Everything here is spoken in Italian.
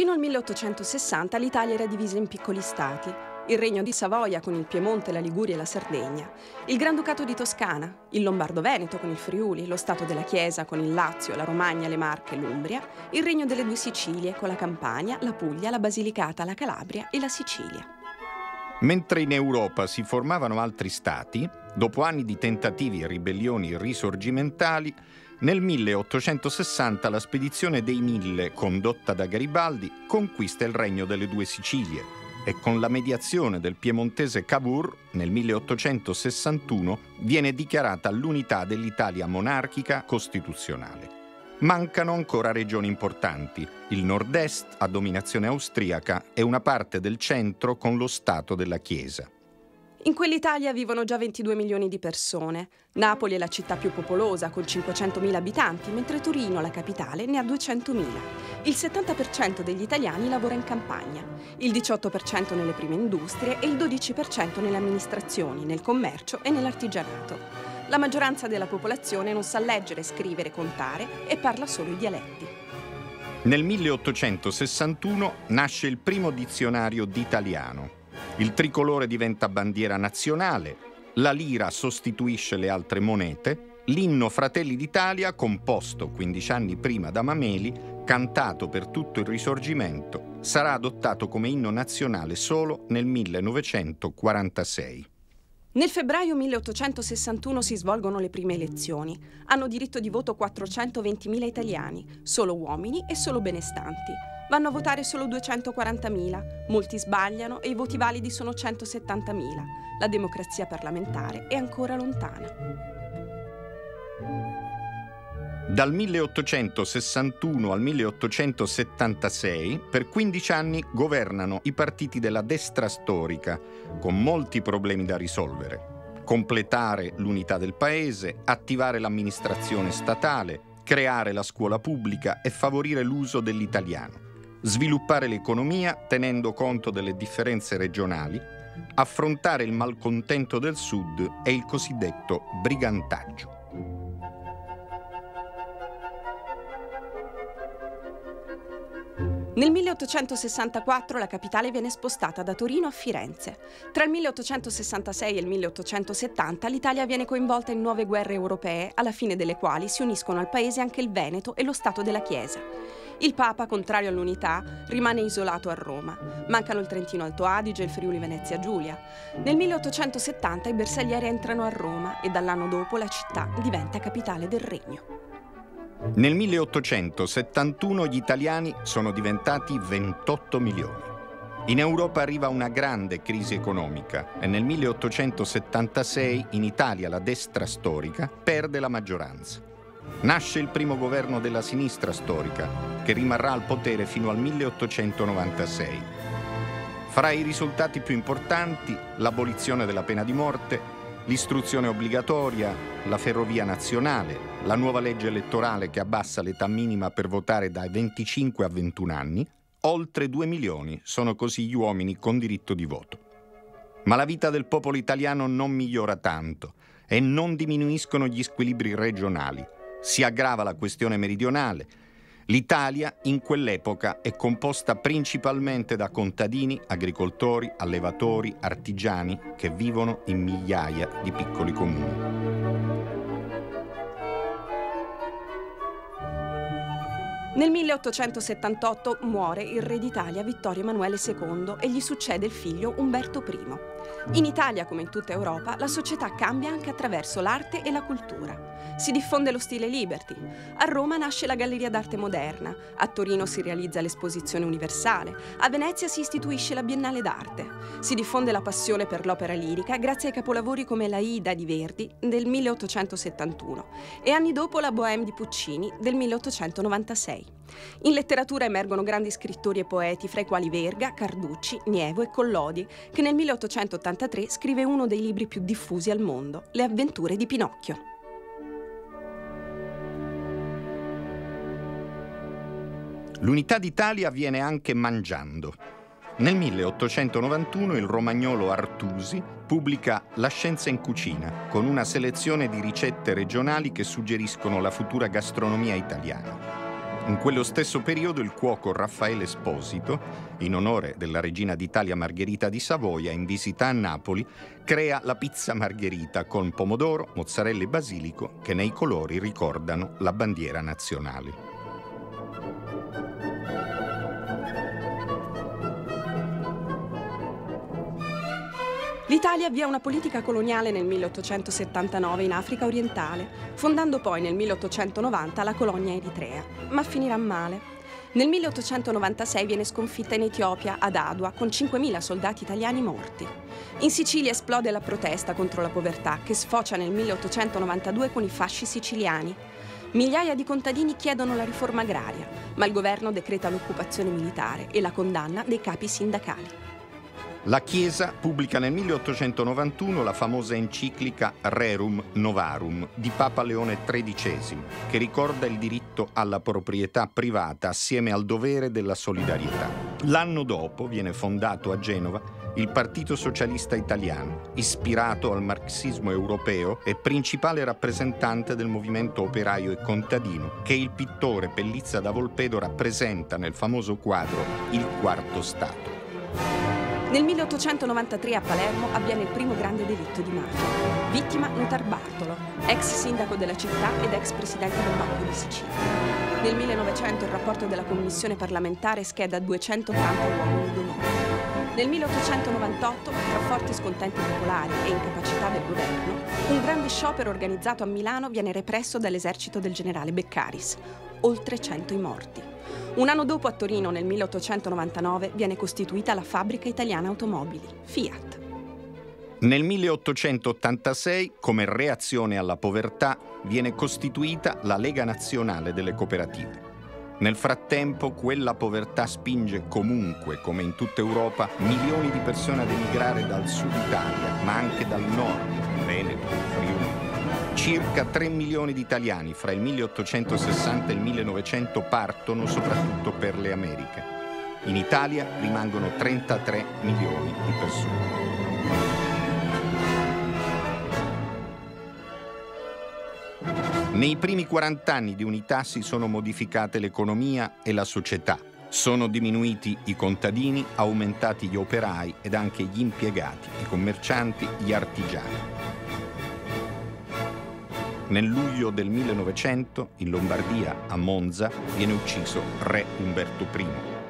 Fino al 1860 l'Italia era divisa in piccoli stati. Il Regno di Savoia con il Piemonte, la Liguria e la Sardegna, il Granducato di Toscana, il Lombardo-Veneto con il Friuli, lo Stato della Chiesa con il Lazio, la Romagna, le Marche e l'Umbria, il Regno delle Due Sicilie con la Campania, la Puglia, la Basilicata, la Calabria e la Sicilia. Mentre in Europa si formavano altri stati, dopo anni di tentativi e ribellioni risorgimentali, nel 1860 la spedizione dei Mille, condotta da Garibaldi, conquista il Regno delle Due Sicilie e con la mediazione del piemontese Cavour, nel 1861, viene dichiarata l'unità dell'Italia monarchica costituzionale. Mancano ancora regioni importanti, il nord-est a dominazione austriaca e una parte del centro con lo Stato della Chiesa. In quell'Italia vivono già 22 milioni di persone. Napoli è la città più popolosa, con 500.000 abitanti, mentre Torino, la capitale, ne ha 200.000. Il 70% degli italiani lavora in campagna, il 18% nelle prime industrie e il 12% nelle amministrazioni, nel commercio e nell'artigianato. La maggioranza della popolazione non sa leggere, scrivere, contare e parla solo i dialetti. Nel 1861 nasce il primo dizionario d'italiano. Il tricolore diventa bandiera nazionale, la lira sostituisce le altre monete, l'inno Fratelli d'Italia, composto 15 anni prima da Mameli, cantato per tutto il Risorgimento, sarà adottato come inno nazionale solo nel 1946. Nel febbraio 1861 si svolgono le prime elezioni. Hanno diritto di voto 420.000 italiani, solo uomini e solo benestanti. Vanno a votare solo 240.000, molti sbagliano e i voti validi sono 170.000. La democrazia parlamentare è ancora lontana. Dal 1861 al 1876, per 15 anni governano i partiti della destra storica, con molti problemi da risolvere. Completare l'unità del paese, attivare l'amministrazione statale, creare la scuola pubblica e favorire l'uso dell'italiano. Sviluppare l'economia tenendo conto delle differenze regionali, affrontare il malcontento del Sud e il cosiddetto brigantaggio. Nel 1864 la capitale viene spostata da Torino a Firenze. Tra il 1866 e il 1870 l'Italia viene coinvolta in nuove guerre europee, alla fine delle quali si uniscono al paese anche il Veneto e lo Stato della Chiesa. Il Papa, contrario all'unità, rimane isolato a Roma. Mancano il Trentino Alto Adige e il Friuli Venezia Giulia. Nel 1870 i bersaglieri entrano a Roma e dall'anno dopo la città diventa capitale del regno. Nel 1871 gli italiani sono diventati 28 milioni. In Europa arriva una grande crisi economica e nel 1876 in Italia la destra storica perde la maggioranza. Nasce il primo governo della sinistra storica, che rimarrà al potere fino al 1896. Fra i risultati più importanti, l'abolizione della pena di morte, l'istruzione obbligatoria, la ferrovia nazionale, la nuova legge elettorale che abbassa l'età minima per votare dai 25 a 21 anni, oltre 2 milioni sono così gli uomini con diritto di voto. Ma la vita del popolo italiano non migliora tanto e non diminuiscono gli squilibri regionali. Si aggrava la questione meridionale. L'Italia in quell'epoca è composta principalmente da contadini, agricoltori, allevatori, artigiani che vivono in migliaia di piccoli comuni. Nel 1878 muore il re d'Italia Vittorio Emanuele II e gli succede il figlio Umberto I. In Italia, come in tutta Europa, la società cambia anche attraverso l'arte e la cultura. Si diffonde lo stile Liberty. A Roma nasce la Galleria d'Arte Moderna, a Torino si realizza l'Esposizione Universale, a Venezia si istituisce la Biennale d'Arte. Si diffonde la passione per l'opera lirica grazie ai capolavori come la Ida di Verdi del 1871 e anni dopo la Bohème di Puccini del 1896. In letteratura emergono grandi scrittori e poeti, fra i quali Verga, Carducci, Nievo e Collodi, che nel 1883 scrive uno dei libri più diffusi al mondo, Le avventure di Pinocchio. L'unità d'Italia avviene anche mangiando. Nel 1891 il romagnolo Artusi pubblica La scienza in cucina, con una selezione di ricette regionali che suggeriscono la futura gastronomia italiana. In quello stesso periodo il cuoco Raffaele Esposito, in onore della regina d'Italia Margherita di Savoia, in visita a Napoli, crea la pizza margherita con pomodoro, mozzarella e basilico che nei colori ricordano la bandiera nazionale. L'Italia avvia una politica coloniale nel 1879 in Africa orientale, fondando poi nel 1890 la colonia Eritrea, ma finirà male. Nel 1896 viene sconfitta in Etiopia, ad Adua, con 5.000 soldati italiani morti. In Sicilia esplode la protesta contro la povertà, che sfocia nel 1892 con i fasci siciliani. Migliaia di contadini chiedono la riforma agraria, ma il governo decreta l'occupazione militare e la condanna dei capi sindacali. La Chiesa pubblica nel 1891 la famosa enciclica Rerum Novarum di Papa Leone XIII, che ricorda il diritto alla proprietà privata assieme al dovere della solidarietà. L'anno dopo viene fondato a Genova il Partito Socialista Italiano, ispirato al marxismo europeo e principale rappresentante del movimento operaio e contadino, che il pittore Pellizza da Volpedo rappresenta nel famoso quadro Il Quarto Stato. Nel 1893 a Palermo avviene il primo grande delitto di mafia. Vittima Notar Bartolo, ex sindaco della città ed ex presidente del Banco di Sicilia. Nel 1900 il rapporto della commissione parlamentare scheda 280 uomini d'onore. Nel 1898, tra forti scontenti popolari e incapacità del governo, un grande sciopero organizzato a Milano viene represso dall'esercito del generale Beccaris. Oltre 100 i morti. Un anno dopo a Torino, nel 1899, viene costituita la fabbrica italiana automobili, Fiat. Nel 1886, come reazione alla povertà, viene costituita la Lega Nazionale delle Cooperative. Nel frattempo, quella povertà spinge comunque, come in tutta Europa, milioni di persone ad emigrare dal sud Italia, ma anche dal nord, Veneto, Friuli. Circa 3 milioni di italiani fra il 1860 e il 1900 partono soprattutto per le Americhe. In Italia rimangono 33 milioni di persone. Nei primi 40 anni di unità si sono modificate l'economia e la società. Sono diminuiti i contadini, aumentati gli operai ed anche gli impiegati, i commercianti, gli artigiani. Nel luglio del 1900, in Lombardia, a Monza, viene ucciso re Umberto I.